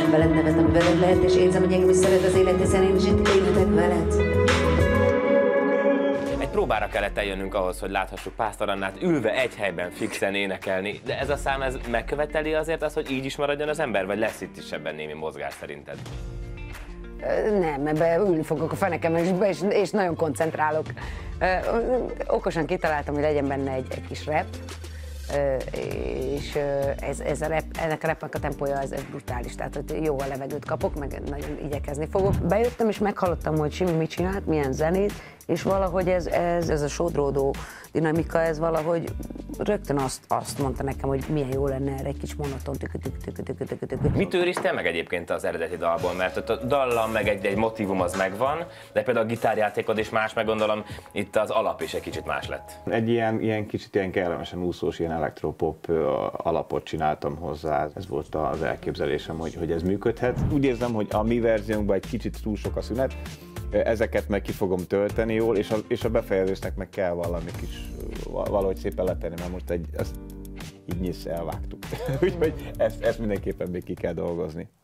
veled nevet, ami veled lehet, és érzem, hogy engem is szeret az élet, hiszen én is itt élhetek veled. Egy próbára kellett eljönnünk ahhoz, hogy láthassuk Pásztor Annát ülve egy helyben fixen énekelni, de ez a szám ez megköveteli azért azt, hogy így is maradjon az ember, vagy lesz itt is ebben némi mozgás szerinted? Nem, ebbe ülni fogok a fenekemen, és nagyon koncentrálok. Okosan kitaláltam, hogy legyen benne egy kis rap, és ez a rap, ennek a rapnek a tempója ez brutális, tehát hogy jó a levegőt kapok, meg nagyon igyekezni fogok. Bejöttem és meghallottam, hogy Simi mit csinált, milyen zenét, és valahogy ez a sodródó dinamika, ez valahogy rögtön azt mondta nekem, hogy milyen jó lenne erre egy kis monoton tük. Mit őriztél meg egyébként az eredeti dalból? Mert ott a dallam meg egy motívum az megvan, de például a gitárjátékod is más, meg gondolom itt az alap is egy kicsit más lett. Egy ilyen kicsit ilyen kellemesen úszós, ilyen elektropop alapot csináltam hozzá. Ez volt az elképzelésem, hogy ez működhet. Úgy érzem, hogy a mi verziónkban egy kicsit túl sok a szünet, ezeket meg ki fogom tölteni jól, és a befejezésnek meg kell valami kis, valahogy szépen letenni, mert most ezt így nyisz elvágtuk. Úgyhogy ezt mindenképpen még ki kell dolgozni.